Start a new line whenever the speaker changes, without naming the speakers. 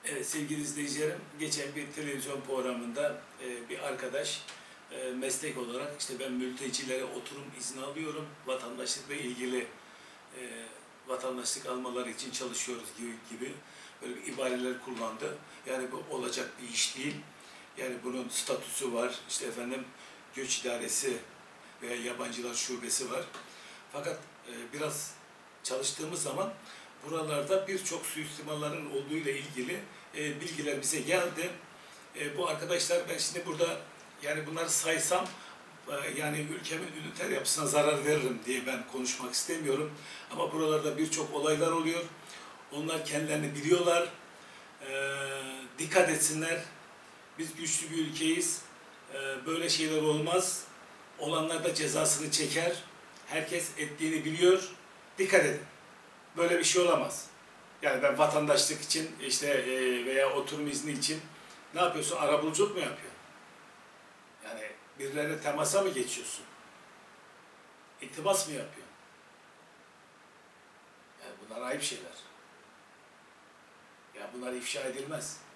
Evet sevgili izleyicilerim, geçen bir televizyon programında bir arkadaş meslek olarak işte ben mültecilere oturum izni alıyorum, vatandaşlıkla ilgili vatandaşlık almaları için çalışıyoruz gibi böyle bir ibareler kullandı. Yani bu olacak bir iş değil. Yani bunun statüsü var, işte efendim göç idaresi veya yabancılar şubesi var. Fakat biraz çalıştığımız zaman buralarda birçok suistimalların olduğu ile ilgili bilgiler bize geldi. Bu arkadaşlar, ben şimdi burada yani bunları saysam yani ülkemin üniter yapısına zarar veririm diye ben konuşmak istemiyorum. Ama buralarda birçok olaylar oluyor. Onlar kendilerini biliyorlar. Dikkat etsinler. Biz güçlü bir ülkeyiz. Böyle şeyler olmaz. Olanlar da cezasını çeker. Herkes ettiğini biliyor. Dikkat edin. Böyle bir şey olamaz. Yani ben vatandaşlık için işte veya oturum izni için ne yapıyorsun? Arabuluculuk mu yapıyorsun? Yani birilerine temasa mı geçiyorsun? İltimas mı yapıyorsun? Yani bunlar ayıp şeyler. Ya bunlar ifşa edilmez.